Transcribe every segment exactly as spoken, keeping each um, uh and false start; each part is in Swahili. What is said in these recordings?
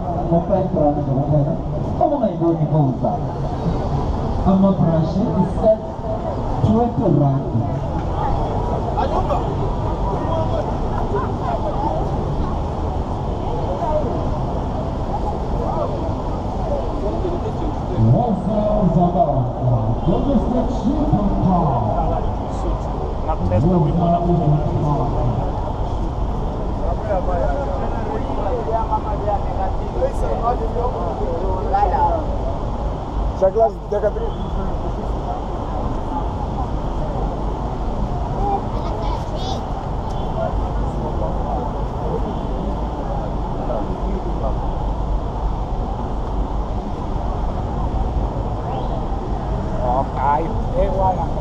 Vou para entrar no governo. Como é que eu vou usar? A minha praxe é set triple rank. Rafael Zabarca, domestic super car. Na testa do Cheglas decatriz. Ai, é igual lá.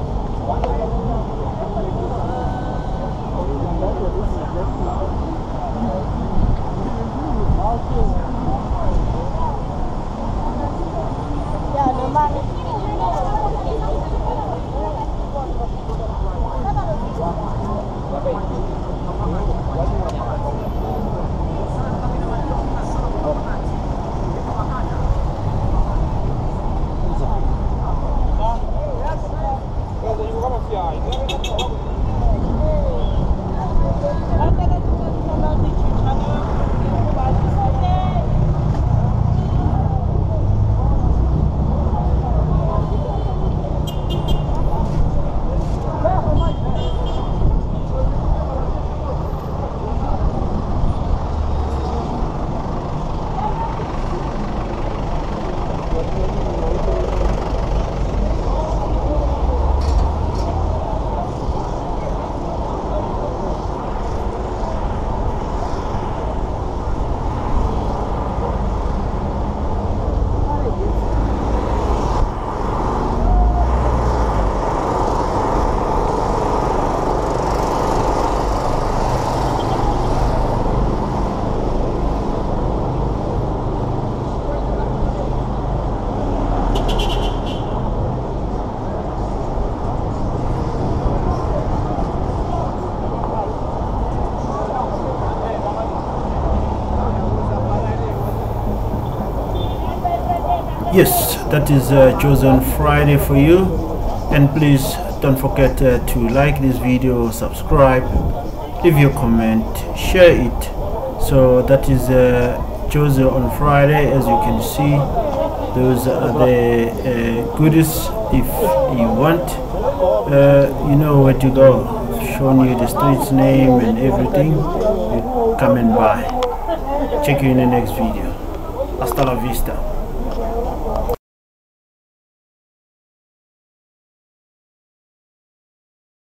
Yes, that is uh, Chosen Friday for you, and please don't forget uh, to like this video, subscribe, leave your comment, share it. So that is uh, Chosen on Friday. As you can see, those are the uh, goodies. If you want, uh, you know where to go. Showing you the street's name and everything. You come and buy. Check you in the next video. Hasta la vista.